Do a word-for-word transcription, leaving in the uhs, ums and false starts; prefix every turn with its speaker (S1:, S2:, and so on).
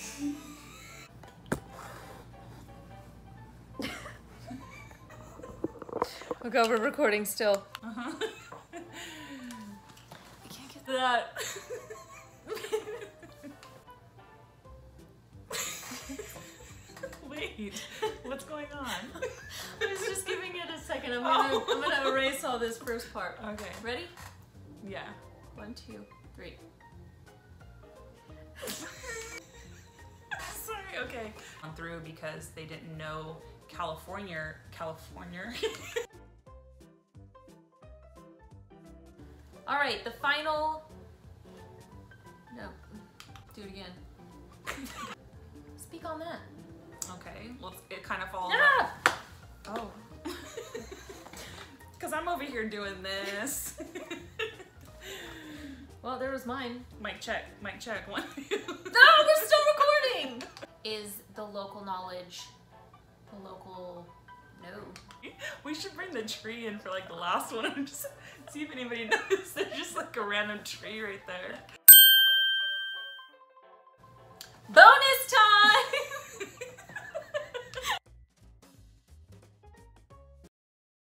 S1: Oh god, we're recording still.
S2: Uh-huh. I can't get that. Wait, what's going on?
S1: I was just giving it a second. I'm gonna, oh. I'm gonna erase all this first part.
S2: Okay.
S1: Ready?
S2: Yeah.
S1: One, two, three.
S2: Sorry, okay. On through because they didn't know California, California.
S1: All right, the final, no, do it again. Speak on that.
S2: Okay, well, it kind of falls
S1: Ah!
S2: Oh. Because I'm over here doing this.
S1: Well, there was mine.
S2: Mic check, mic check. One.
S1: No, we're still recording! Is the local knowledge, the local, no.
S2: We should bring the tree in for like the last one and just see if anybody noticed. There's just like a random tree right there.